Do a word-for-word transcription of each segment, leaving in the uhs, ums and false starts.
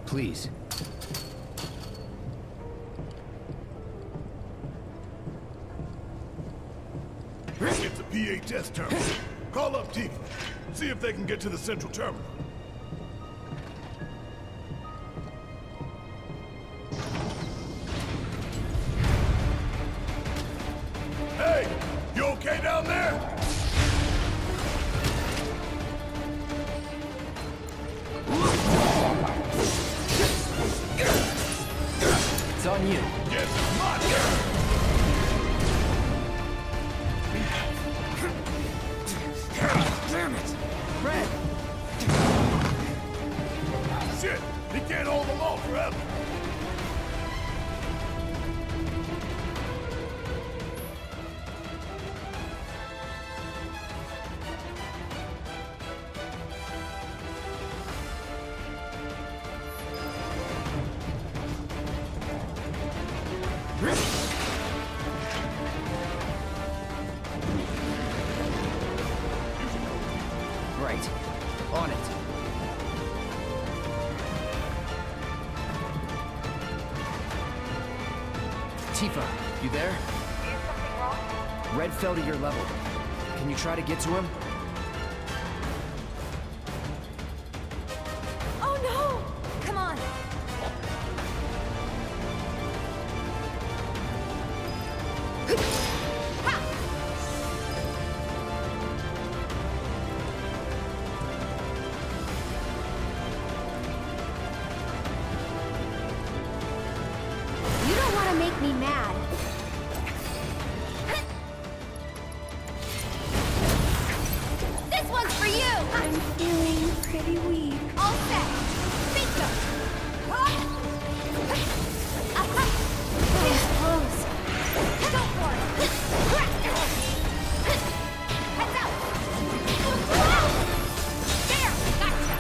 Please. It's a P H S terminal. Call up Tifa. See if they can get to the central terminal. Hey! You okay down there? It's on you. Yes, it's my turn! Damn it! Red! Shit! He can't hold them off forever! Right. On it. Tifa, you there? Is something wrong? Red fell to your level. Can you try to get to him? Oh no! Come on! You don't want to make me mad. This one's for you! I'm feeling pretty weak. All set! Bingo! That was Go for it! Heads out! There! Gotcha!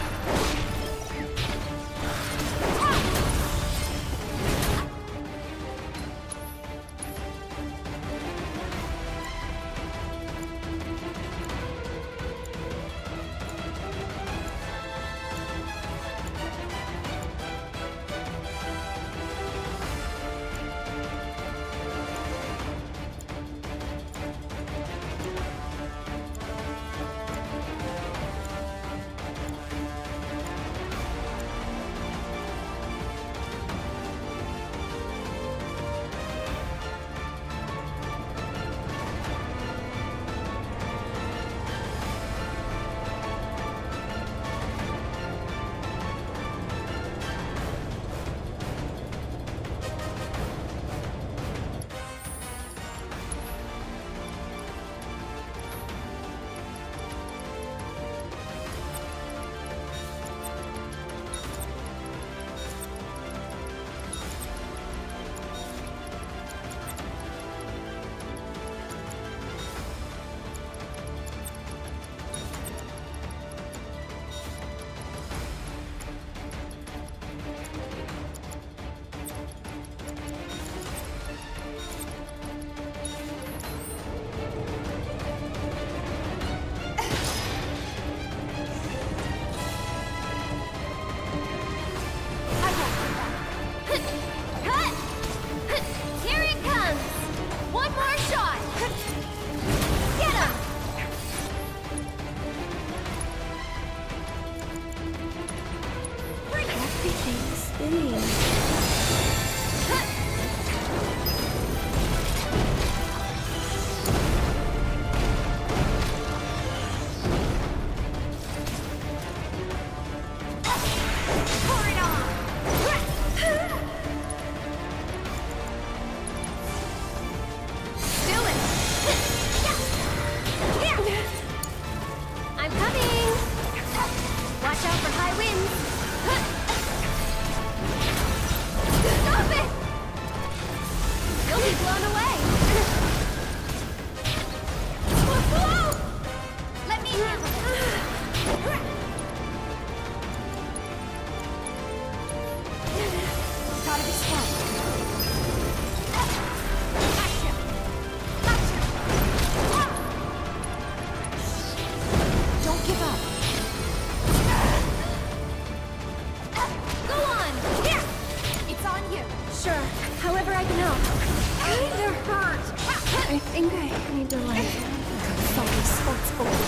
Sure, however I can help. Kinda hurt. I think I need to like focus. Sports over.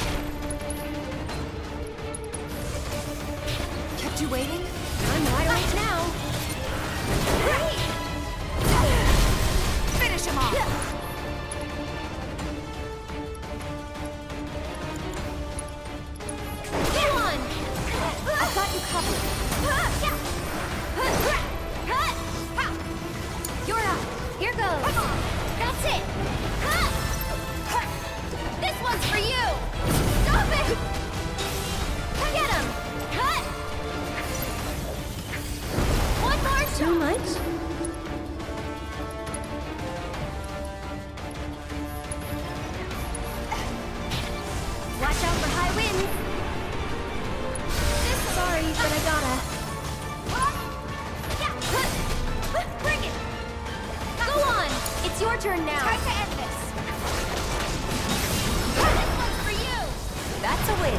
Kept you waiting? I'm wide awake now. Finish him off! Go on! I've got you covered. You're up. Here goes. Come on! That's it. This one's for you! Stop it! Get him! One more shot! Too much? Watch out for high winds. Sorry, but I gotta. Bring it! Go on! It's your turn now. Time to end this! This one's for you! That's a win.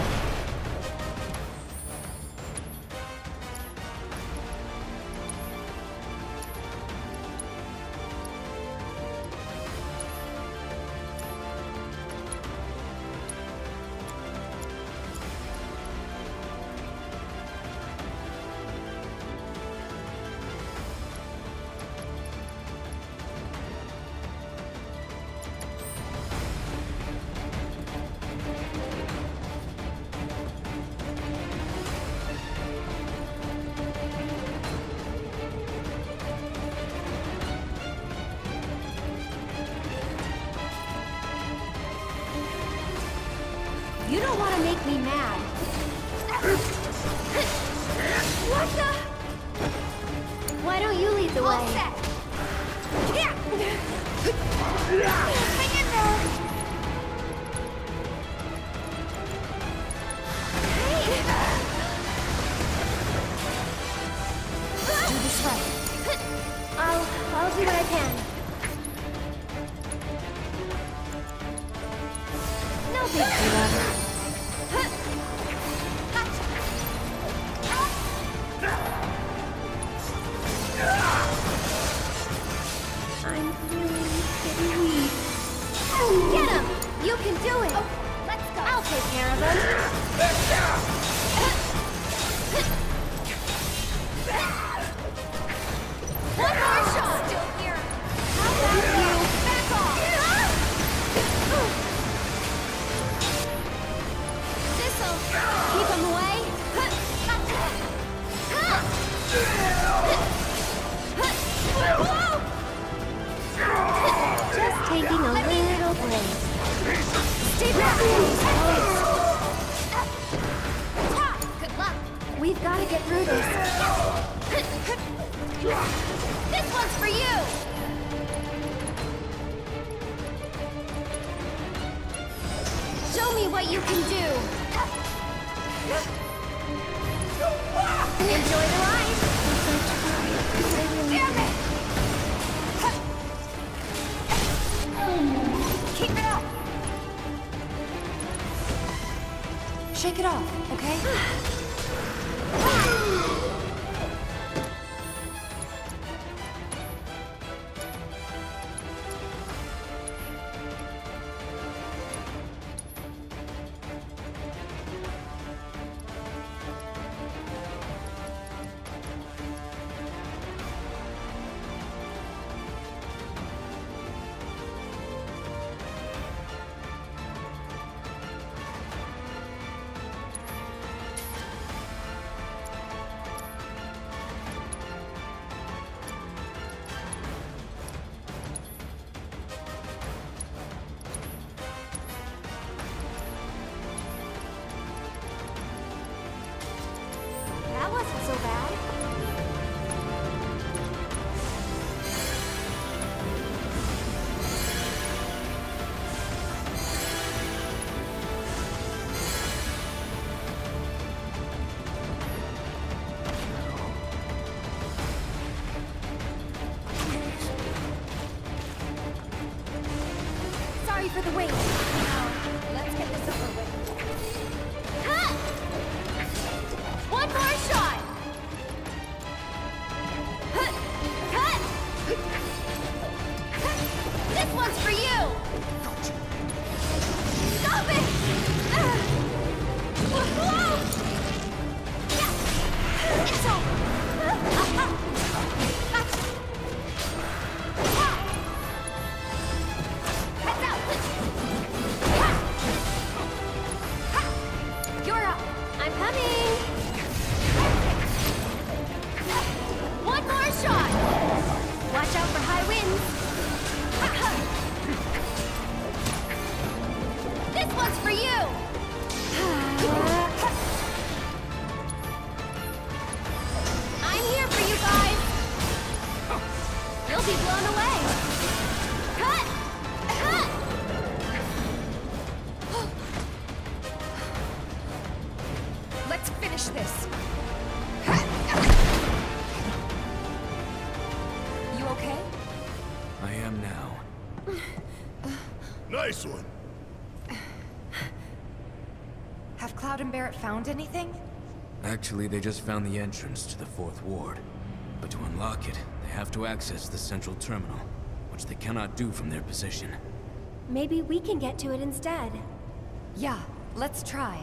You don't want to make me mad. What the? Why don't you lead the All way? set! Yeah. Hang in there! Do this right. I'll, I'll do what I can. No big deal. I'm feeling pretty weak. Get him! You can do it! Oh, let's go! I'll take care of him. One more shot! Still here! How about you? Back off! This'll keep him away. Just taking a little break. Stay back, please. Good luck! We've got to get through this. This one's for you! Show me what you can do. Enjoy the ride. Damn it! Keep it up! Shake it off, okay? That wasn't so bad. Sorry for the wait. Now, let's get this over with. Ha! One more shot. Huh! Huh! ones. This one's for you! I'm here for you guys! You'll be blown away! Cut! Cut! Let's finish this! You okay? I am now. Nice one. Have Cloud and Barrett found anything? Actually, they just found the entrance to the fourth ward. But to unlock it, they have to access the central terminal, which they cannot do from their position. Maybe we can get to it instead. Yeah, let's try.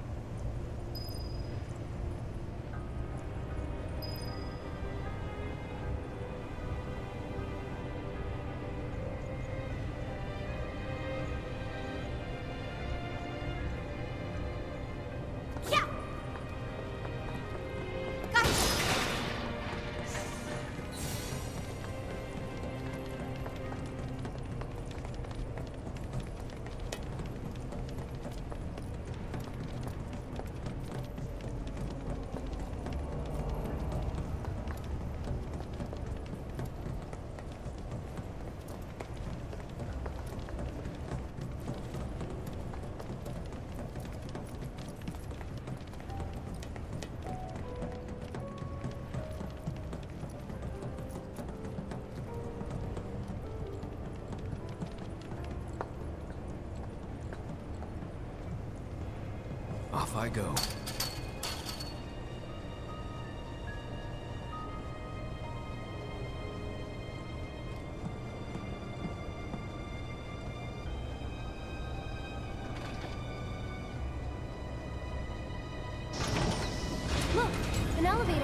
Off I go. Look, an elevator.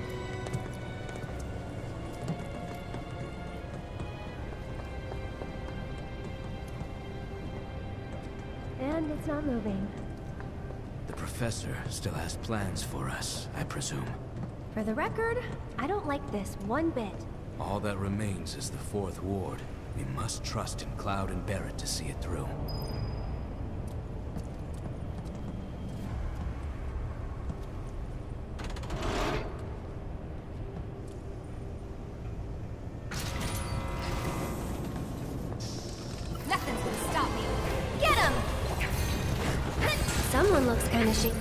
And it's not moving. The professor still has plans for us, I presume. For the record, I don't like this one bit. All that remains is the fourth ward. We must trust in Cloud and Barrett to see it through. Nothing's gonna stop me. Get him! Someone looks kind of shaky.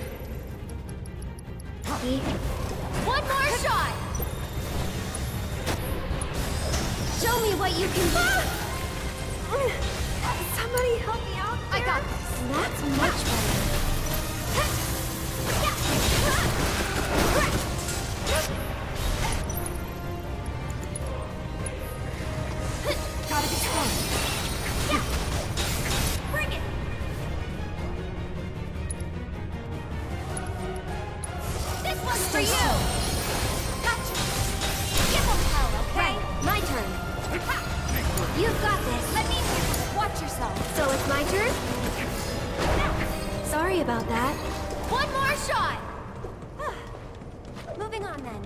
One more shot! Show me what you can do! Somebody help me out I there. got this. That's much better. Gotta be strong. Bring it! This one's for you! Gotcha! Give them hell, okay? Right, my turn. You've got this. Let me watch yourself. So it's my turn? Sorry about that. One more shot! Moving on then.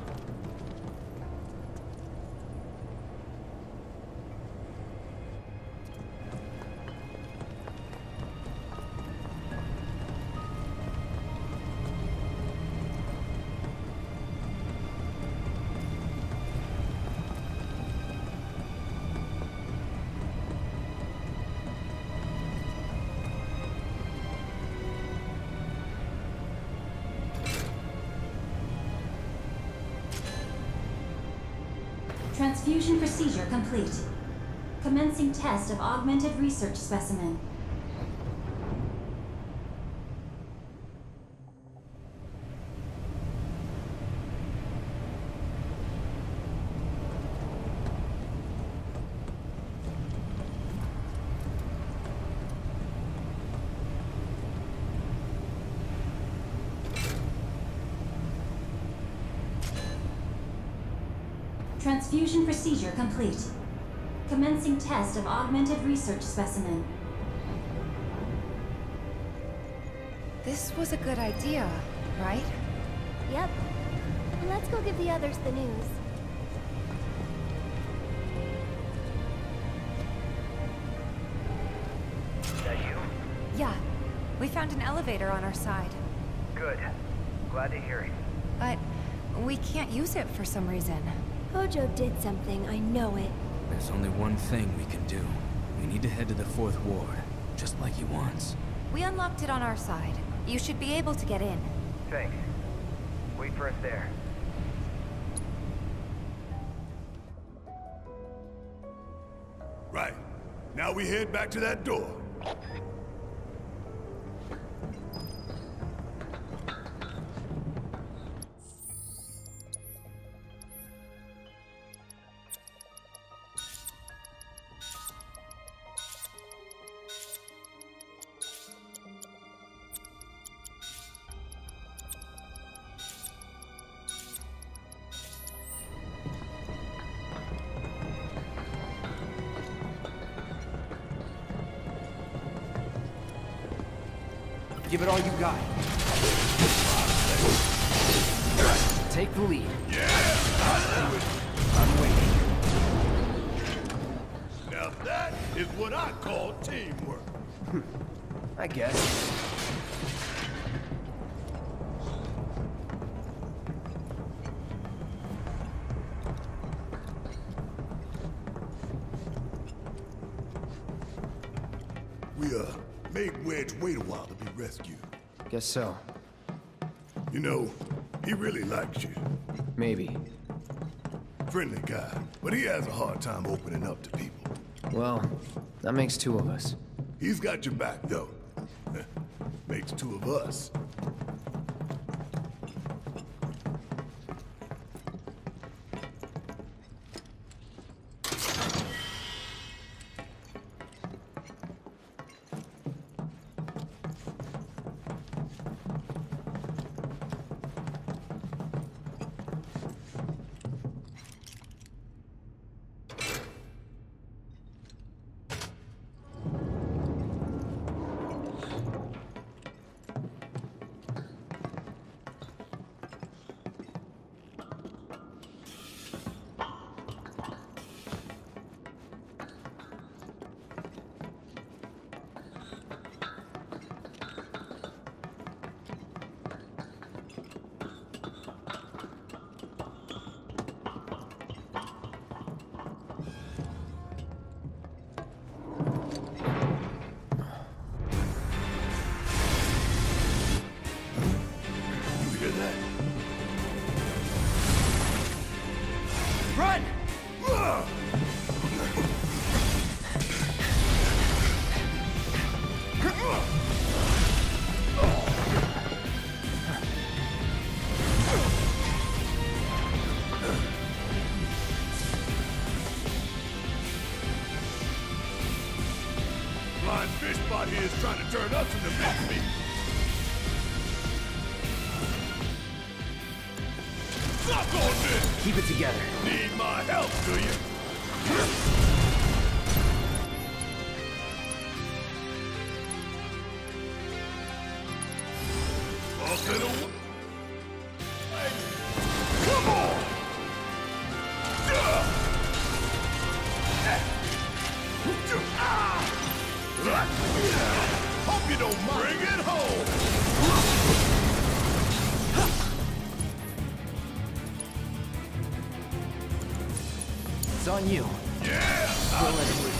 Transfusion procedure complete. Commencing test of augmented research specimen. Transfusion procedure complete. Commencing test of augmented research specimen. This was a good idea, right? Yep. Let's go give the others the news. found an elevator on our side. Good. Glad to hear it. But we can't use it for some reason. Hojo did something, I know it. There's only one thing we can do. We need to head to the fourth ward, just like he wants. We unlocked it on our side. You should be able to get in. Thanks. Wait for us there. Right. Now we head back to that door. Give it all you got. Take the lead. Yeah! I do it. I'm waiting. Now that is what I call teamwork. I guess. We, uh, made Wedge wait a while to be rescued. Guess so. You know, he really likes you. Maybe. Friendly guy, but he has a hard time opening up to people. Well, that makes two of us. He's got your back, though. Makes two of us. Run! Blind fish spot here is trying to turn us into mincemeat. Suck on this! Keep it together. Need my help, do you? Up and away. Come on! Hope you don't mind. Bring it home! It's on you. Yeah! I'll do it.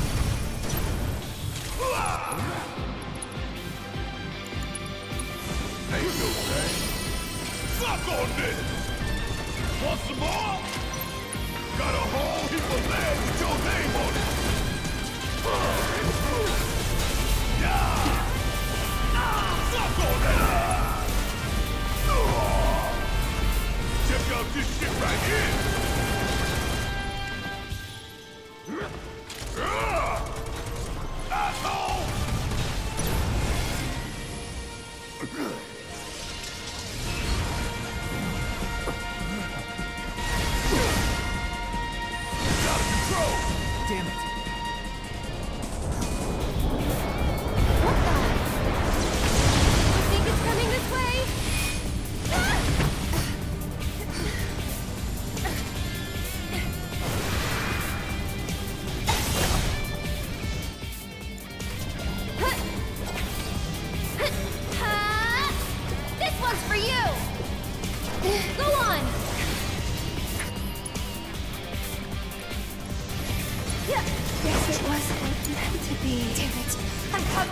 Ain't no thing. Suck on this! Want some more? Got a whole heap of land with your name on it. Yeah! Suck on that! Check out this shit right here! Asshole! It's out of control! Damn it. I think it's coming this way! meant to be. Damn it. I'm coming.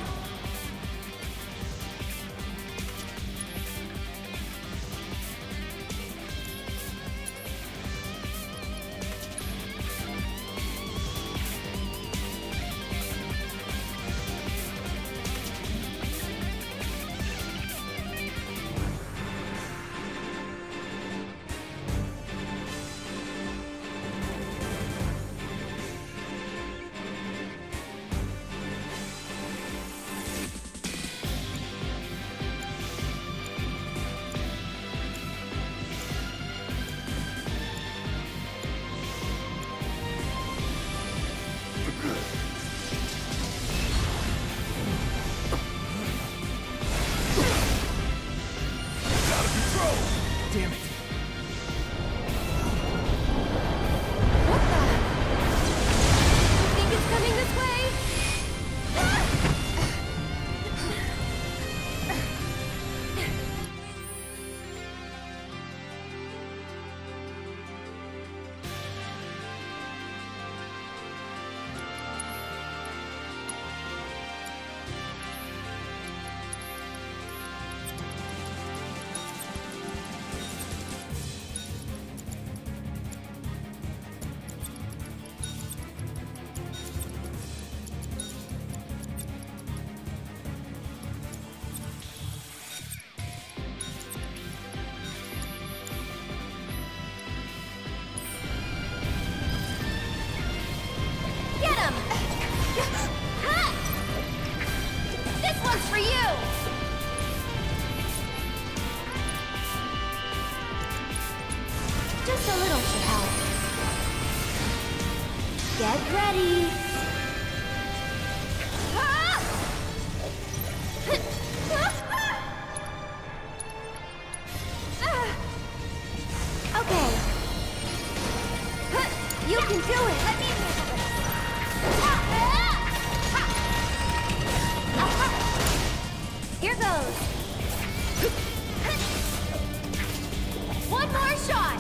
Damn it. What the? You think it's coming this way? Get him! Ha! This one's for you! Just a little should help. Get ready! Ah! Okay. You can do it! Let me handle this! Here goes! One more shot!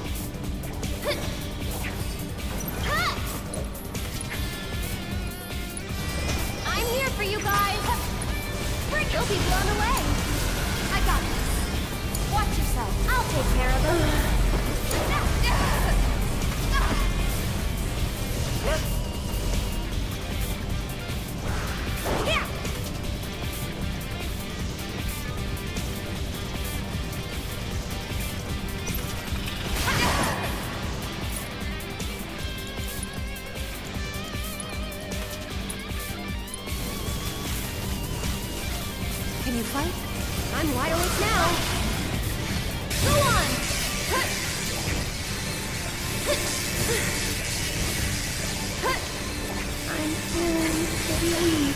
I'm here for you guys! You'll be blown away! I got this! Watch yourself! I'll take care of them! Here! Can you fight? I'm wide awake now. Go on! I'm feeling pretty weak.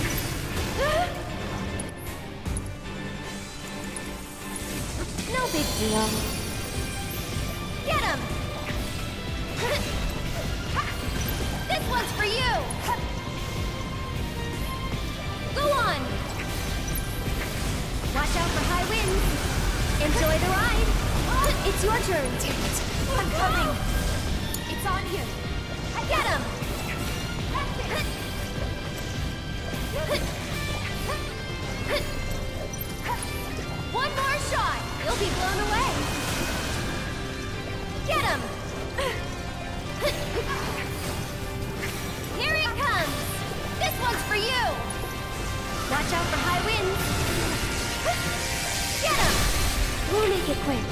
No big deal. Get him! This one's for you! Go on! Watch out for high winds! Enjoy the ride! It's your turn. Damn it. I'm coming! It's on you! Get him! One more shot! You'll be blown away! Get him! Here it comes! This one's for you! Watch out for high winds! Get him! We'll make it quick.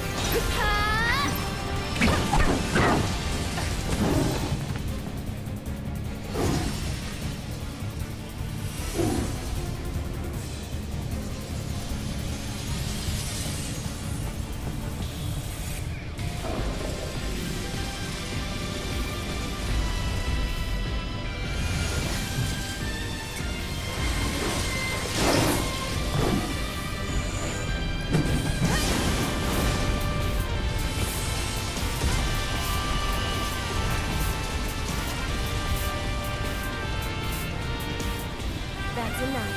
That's enough.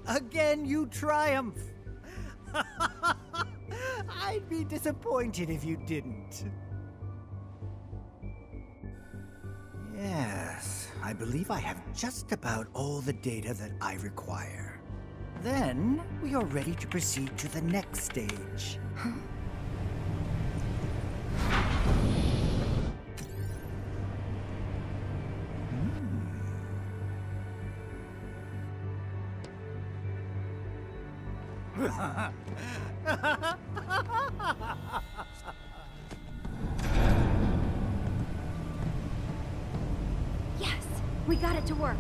Again, you triumph. I'd be disappointed if you didn't. Yes, I believe I have just about all the data that I require. Then, we are ready to proceed to the next stage. Yes, we got it to work.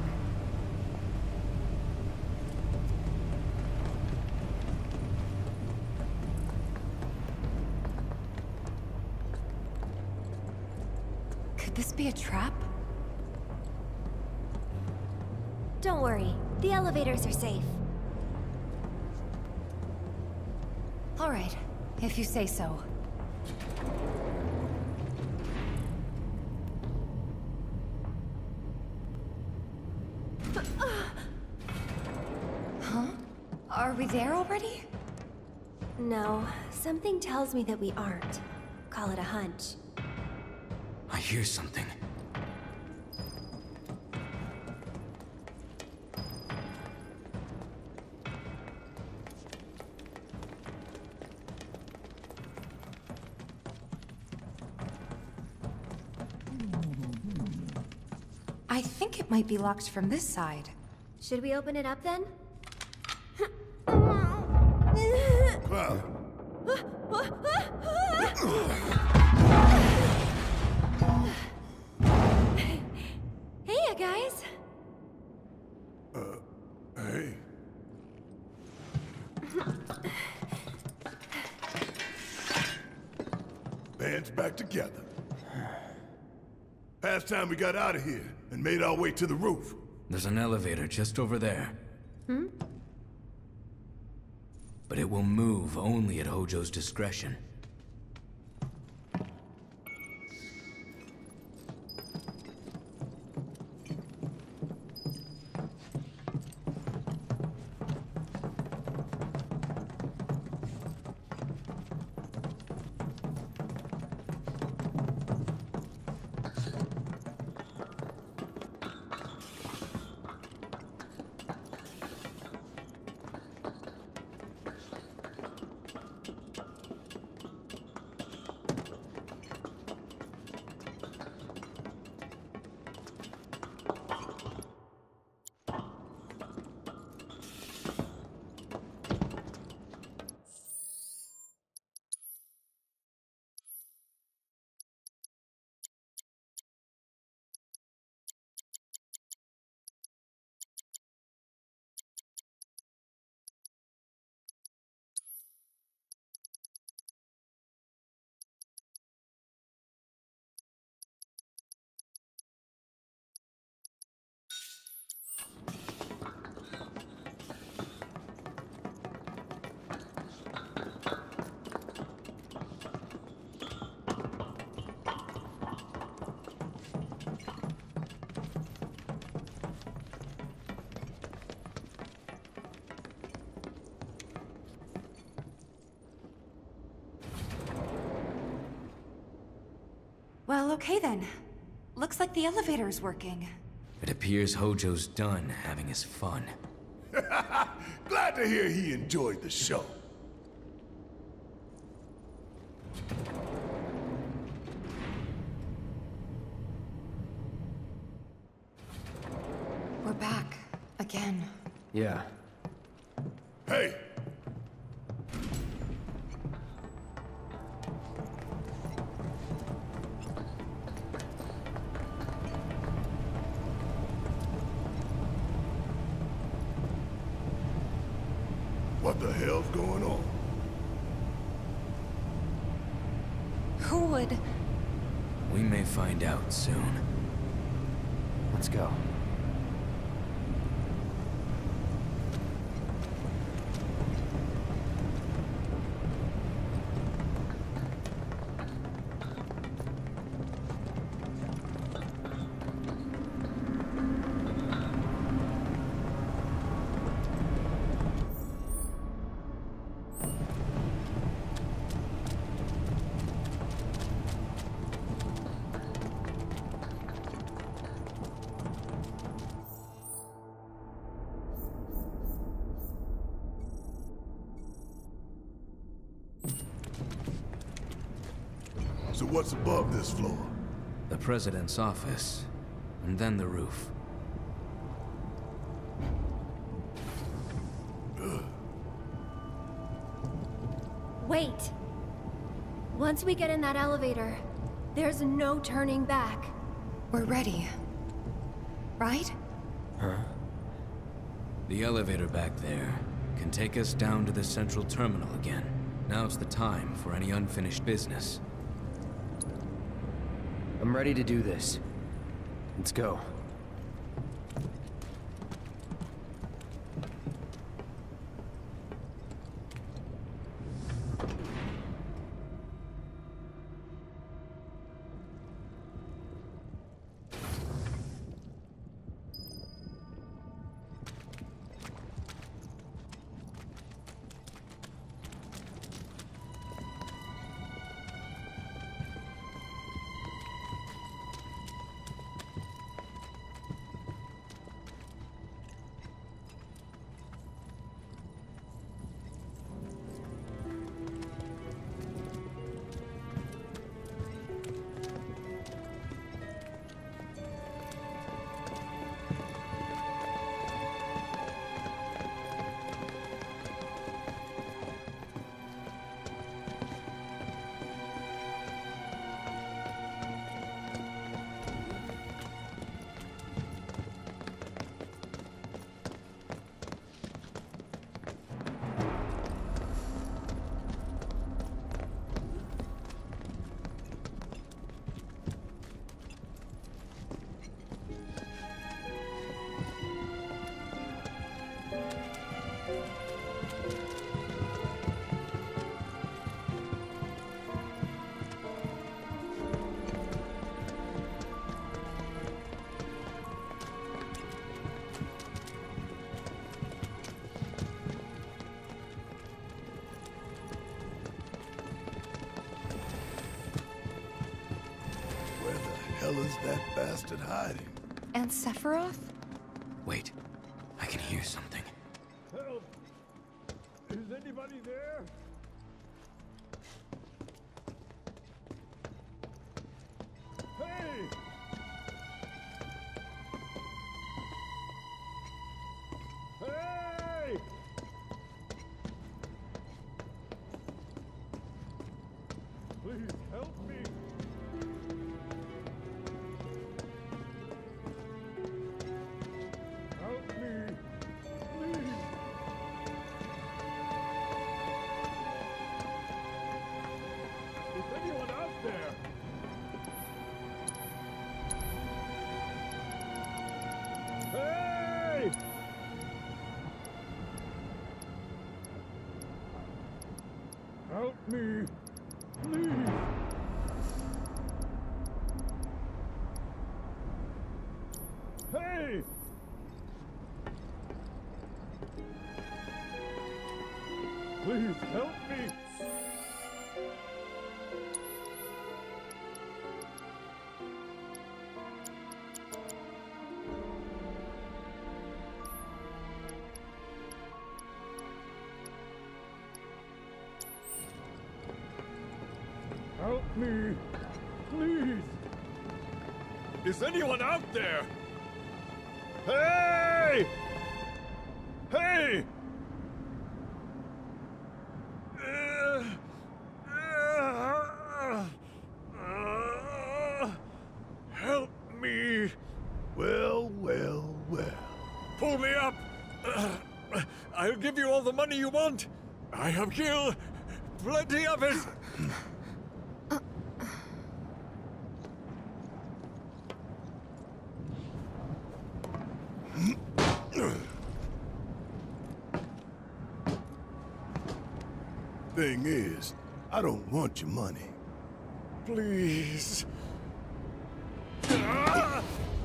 Could this be a trap? Don't worry, the elevators are safe. All right, if you say so. Huh? Are we there already? No, something tells me that we aren't. Call it a hunch. I hear something. I think it might be locked from this side. Should we open it up then? Cloud. Hey, you guys. Uh, hey. Band's back together. Past time we got out of here and made our way to the roof. There's an elevator just over there. Hmm? But it will move only at Hojo's discretion. Well, okay then. Looks like the elevator's working. It appears Hojo's done having his fun. Glad to hear he enjoyed the show. We're back. Again. Yeah. Hey! What the hell's going on? Who would... We may find out soon. Let's go. So what's above this floor? The president's office, and then the roof. Wait. Once we get in that elevator, there's no turning back. We're ready. Right? Huh? The elevator back there can take us down to the central terminal again. Now's the time for any unfinished business. I'm ready to do this. Let's go. Where the hell is that bastard hiding? And Sephiroth? Wait, I can hear something. Help! Is anybody there? Hey! Hey! Please help me! Help me! Please! Is anyone out there? Hey! Help me! Please! Hey! Please help me! Help me! Please! Is anyone out there? Hey! Hey! Uh, uh, uh, help me! Well, well, well. Pull me up! Uh, I'll give you all the money you want. I have killed plenty of it. Thing is, I don't want your money. Please. Ah!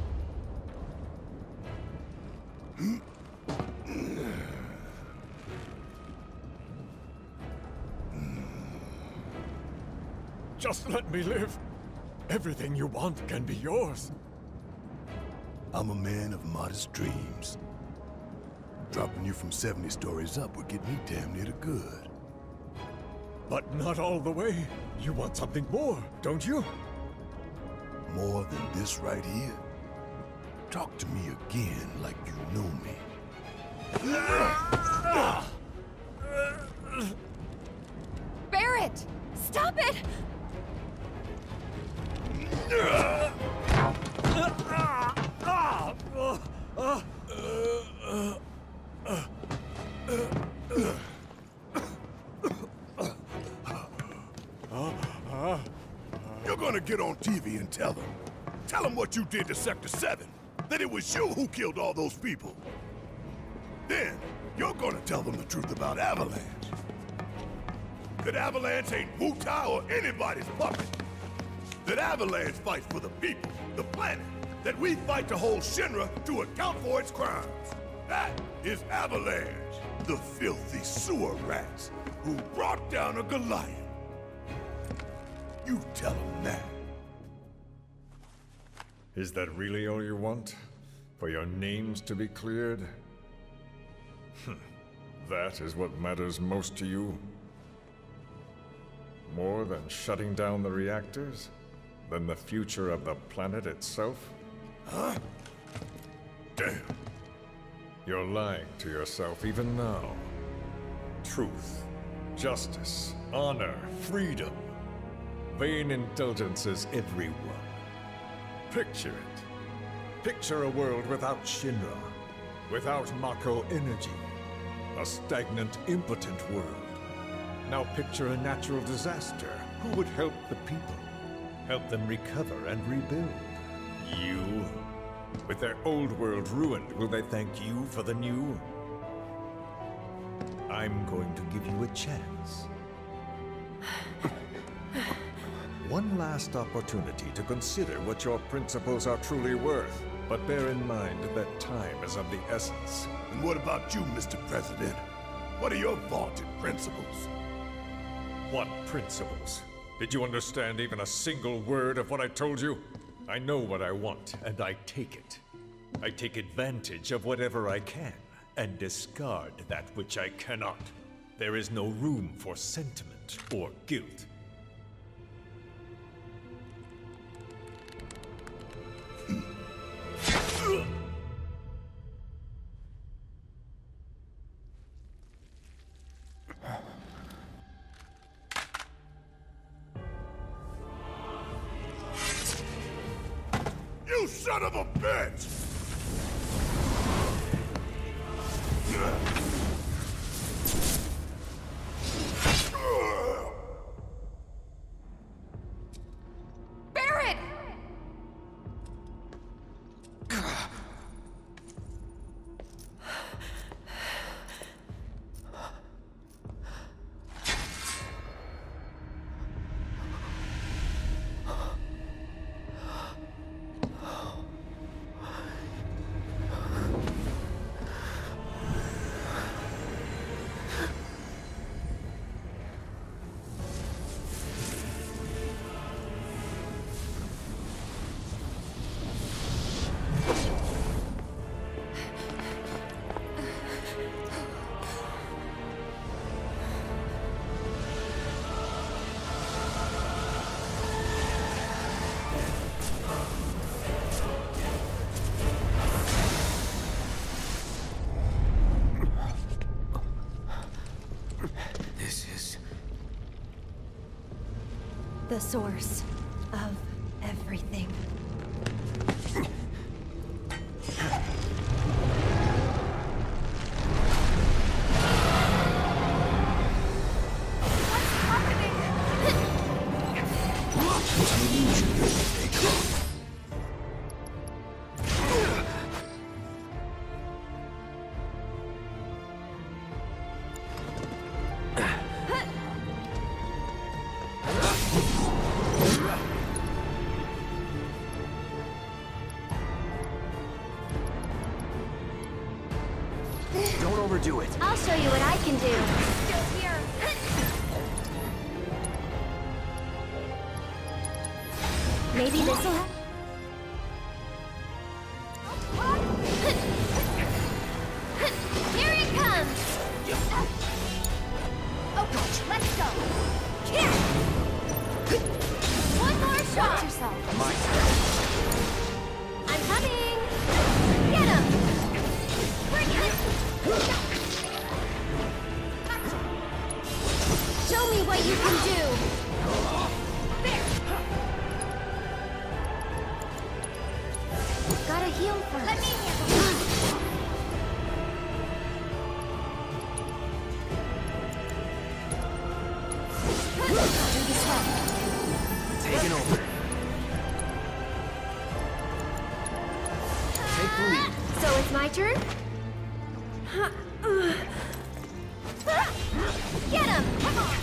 Just let me live. Everything you want can be yours. I'm a man of modest dreams. Dropping you from seventy stories up would get me damn near to good. But not all the way. You want something more, don't you? More than this right here? Talk to me again like you know me. Barrett! Stop it! You're gonna get on T V and tell them. Tell them what you did to Sector seven. That it was you who killed all those people. Then, you're gonna tell them the truth about Avalanche. That Avalanche ain't Wutai or anybody's puppet. That Avalanche fights for the people, the planet. That we fight to hold Shinra to account for its crimes. That is Avalanche. The filthy sewer rats who brought down a Goliath. You tell them that. Is that really all you want? For your names to be cleared? That is what matters most to you? More than shutting down the reactors? Than the future of the planet itself? Huh? Damn. You're lying to yourself even now. Truth, justice, honor, freedom. Vain indulgences everyone. Picture it. Picture a world without Shinra, without Mako energy. A stagnant, impotent world. Now picture a natural disaster. Who would help the people? Help them recover and rebuild? You? With their old world ruined, will they thank you for the new? I'm going to give you a chance. One last opportunity to consider what your principles are truly worth. But bear in mind that time is of the essence. And what about you, Mister President? What are your vaunted principles? What principles? Did you understand even a single word of what I told you? I know what I want, and I take it. I take advantage of whatever I can, and discard that which I cannot. There is no room for sentiment or guilt. You son of a bitch! Barrett! The source of everything. Don't overdo it. I'll show you what I can do. Still here. Maybe this'll help. Here it comes! Okay. Let's go. Here. One more shot. Watch yourself. My turn. I'm coming. Get him. Bring it. Show me what you can do. There. Gotta heal first. Let me handle it. Do this one. Taking over. Take the lead. So it's my turn? Get him! Come on!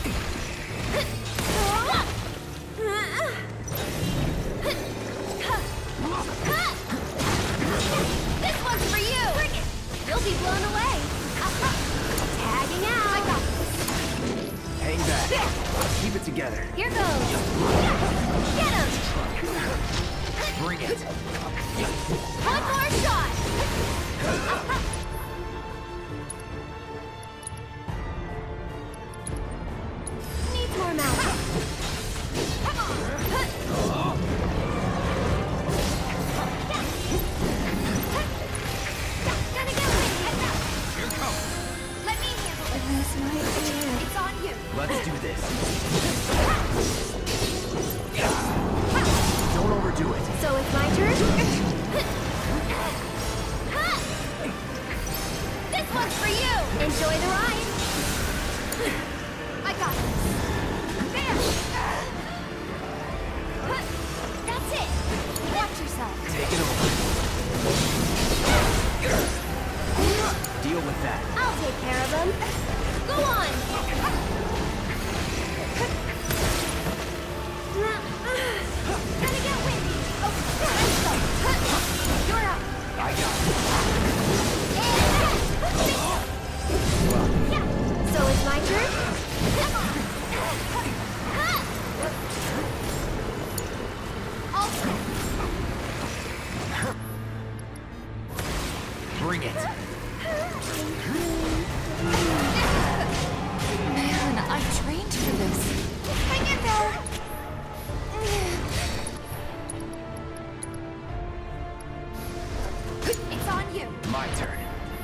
This one's for you! Bring it! You'll be blown away! Tagging out! I got this! Hang back. Keep it together. Here goes! Get him! Bring it. One more shot! Needs more mouth. Come on! Gonna get away! Here it comes. Let me handle it. This might be it. It's on you. Let's do this. Don't overdo it. So it's my turn? This one's for you! Enjoy the ride! I got this! There! That's it! Watch yourself! Take it over. Deal with that. I'll take care of him! Go on! Gotta get windy! Okay, let's go! You're up! I got it. Yeah. So it's my turn? Come on! Also. Bring it. Man, I've trained for this. Hang in there! It's on you! My turn.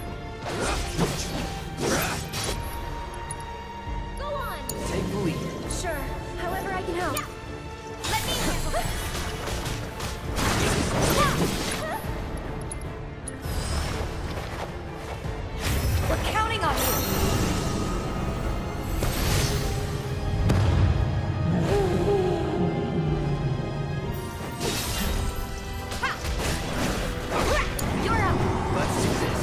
Go on! Take the lead. Sure, however I can help. Yeah. Let me handle it. We're counting on you. You're up! Let's do this.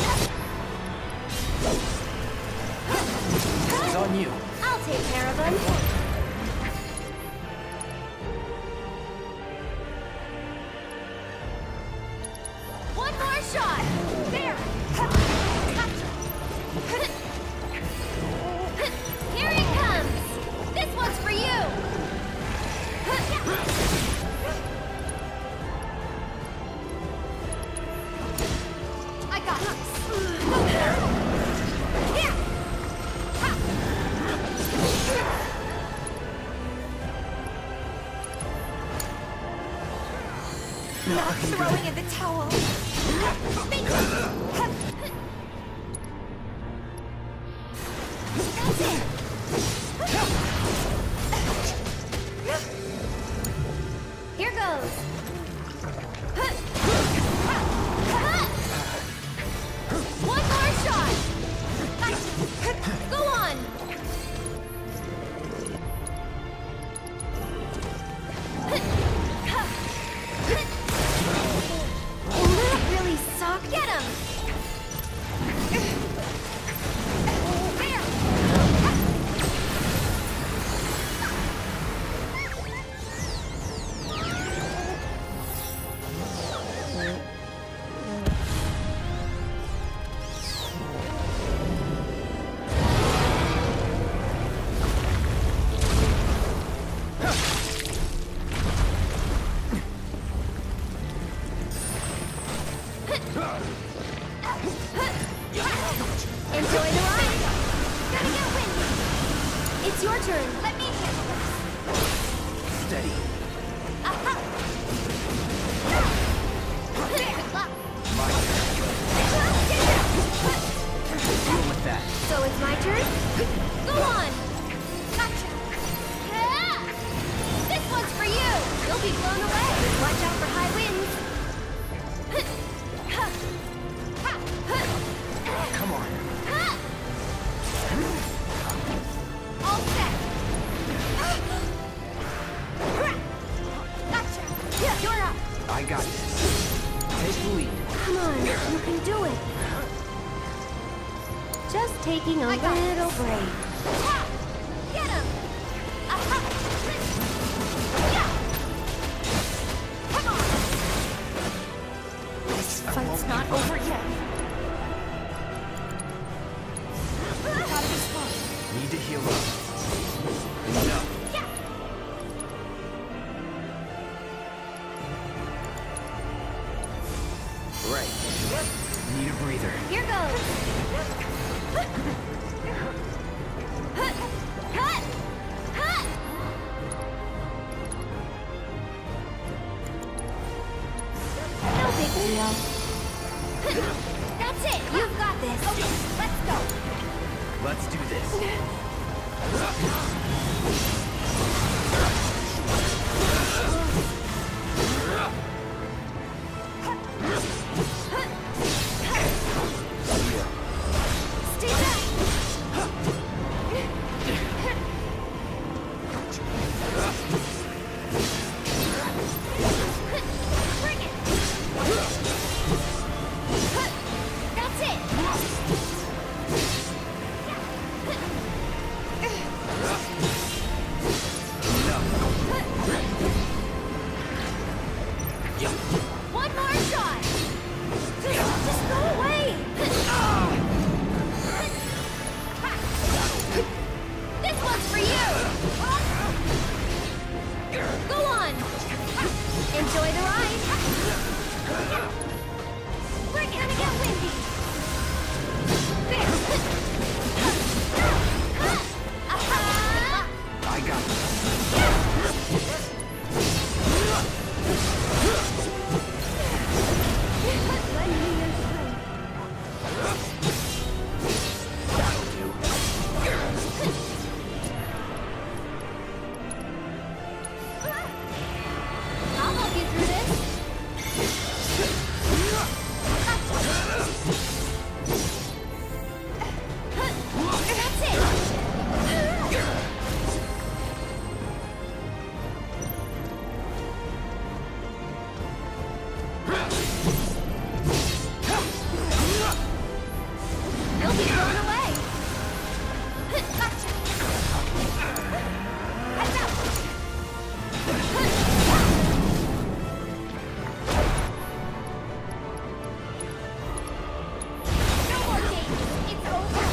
It's on you. I'll take care of him. One more shot! There! Here it comes! This one's for you! I got this! Here! Not throwing in the towel. That's it! Here goes! One more shot! Go on! That really sucked. Get him! Enjoy the ride! Gotta get windy! It's your turn. Let me handle this. Steady. Aha! Good luck. My turn. Deal with that. So it's my turn? Go on! Gotcha! Ah! This one's for you! You'll be blown away! Watch out for high winds! Come on. All set! Gotcha! You're up! I got this. Take the lead. Come on, you can do it! Just taking a little break. Ha! Get him! Aha! Yeah! Come on! This fight's not over yet. Gotta be smart. Need to heal up. Enough. Yeah! Right. Need a breather. Here goes! No big deal. That's it! You've got this! Okay, let's go! Let's do this. Stay back! Bring it! That's it! One more shot! Just, just go away! This one's for you! Go on! Enjoy the ride! We're gonna get windy! There! Aha! I got this. That'll do. I'll help you through this. That's it. You'll be blown away. Gotcha. Heads up. No more games. It's over.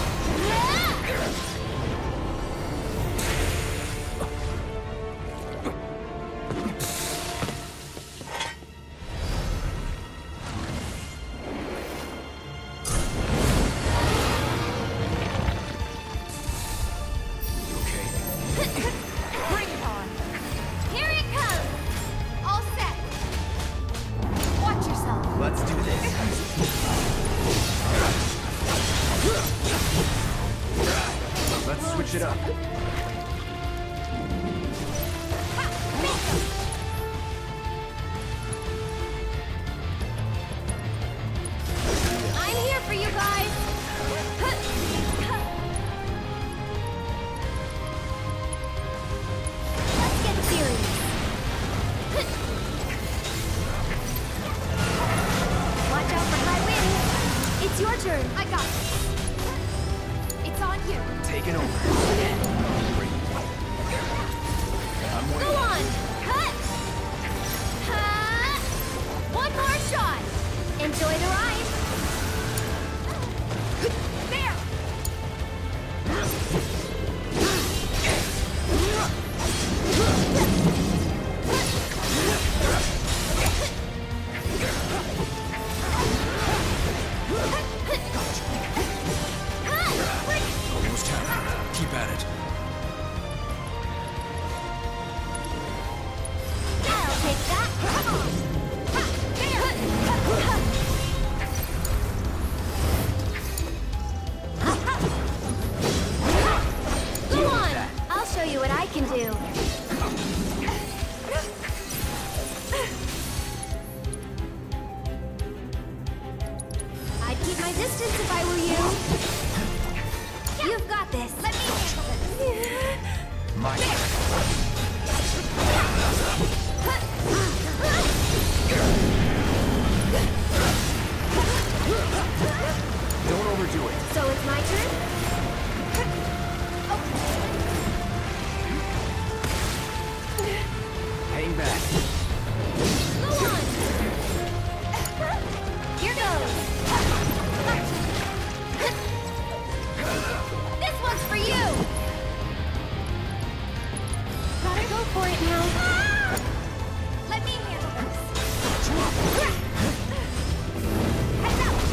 Okay. Bring it on. Here it comes. All set. Watch yourself. Let's do this. Let's switch it up. I'm here for you guys. Let's get serious. Watch out for high winds. It's your turn. I got it. It's on you. Taking over. I'm Go waiting. on. Cut. Ha! One more shot. Enjoy the ride. There. Almost happened. Keep at it. distance if I were you. You've got this. Let me handle this. My turn. Don't overdo it. So it's my turn? Hang back. Go on! Here goes! This one's for you! Gotta go for it now. Let me handle this. Heads up!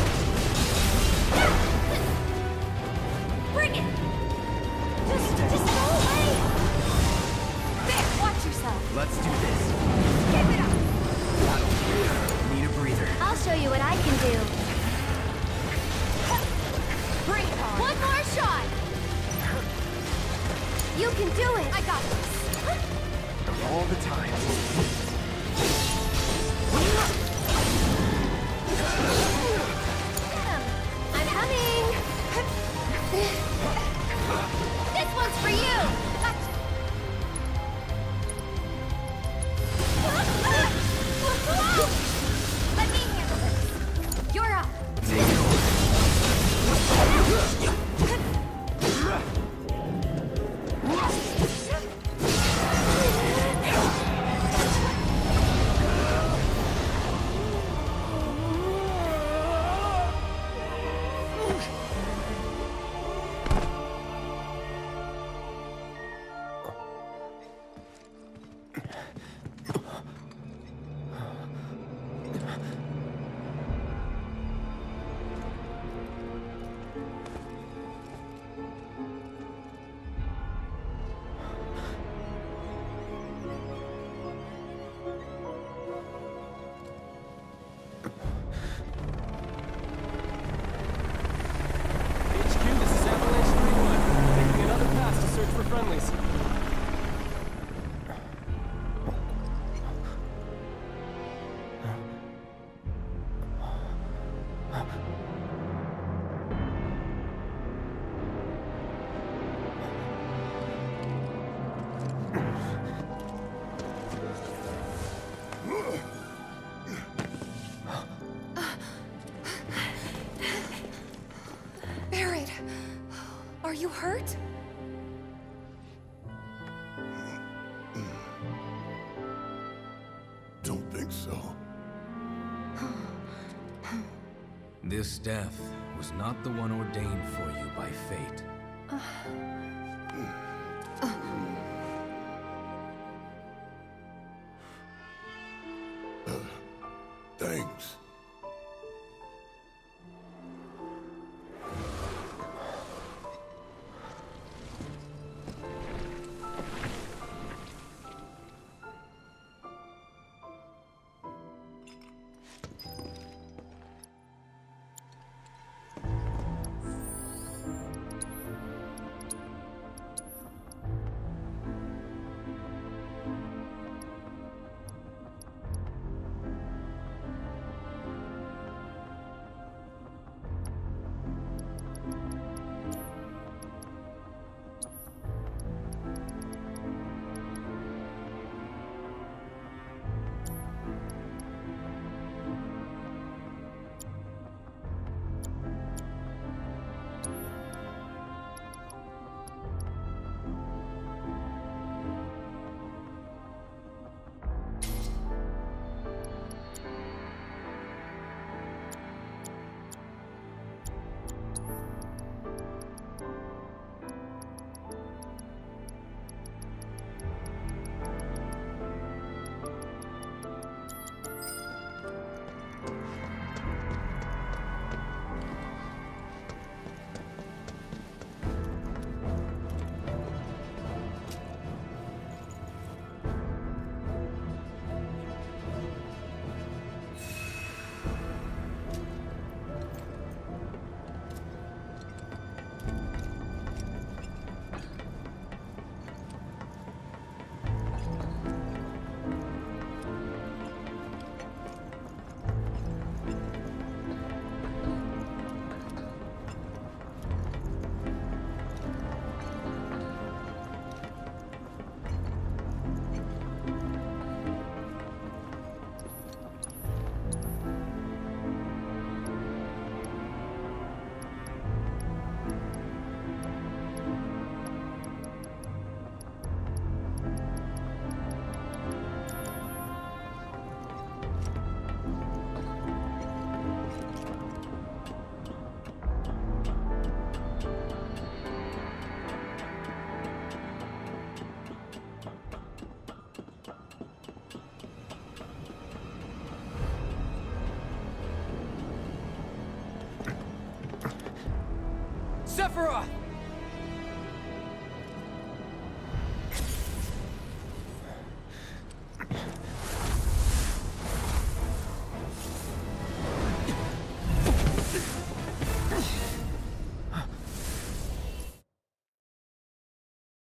Bring it! Just, just go away! There, watch yourself! Let's do this. Give it up! Need a breather. I'll show you what I can do. Bring it on! One more shot! You can do it! I got this! All the time. I'm coming! This one's for you! Let me handle this. You're up. Take it over. Are you hurt? Don't think so. This death was not the one ordained for you by fate. Thanks. Sephiroth!